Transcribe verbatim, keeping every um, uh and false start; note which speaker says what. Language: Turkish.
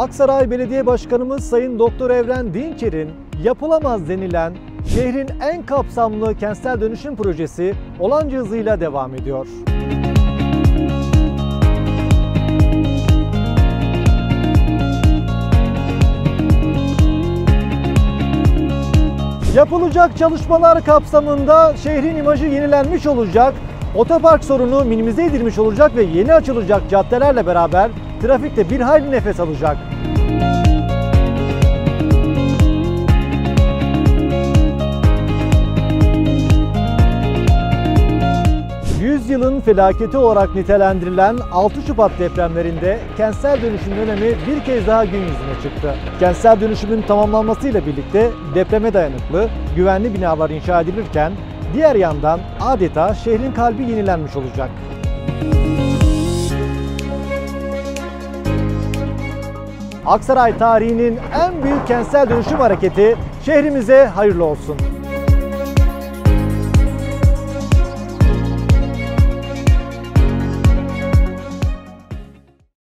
Speaker 1: Aksaray Belediye Başkanımız Sayın Doktor Evren Dinçer'in yapılamaz denilen şehrin en kapsamlı kentsel dönüşüm projesi olanca hızıyla devam ediyor. Yapılacak çalışmalar kapsamında şehrin imajı yenilenmiş olacak, otopark sorunu minimize edilmiş olacak ve yeni açılacak caddelerle beraber trafikte bir hayli nefes alacak. Yüzyılın felaketi olarak nitelendirilen altı Şubat depremlerinde kentsel dönüşüm dönemi bir kez daha gün yüzüne çıktı. Kentsel dönüşümün tamamlanmasıyla birlikte depreme dayanıklı, güvenli binalar inşa edilirken diğer yandan adeta şehrin kalbi yenilenmiş olacak. Aksaray tarihinin en büyük kentsel dönüşüm hareketi şehrimize hayırlı olsun.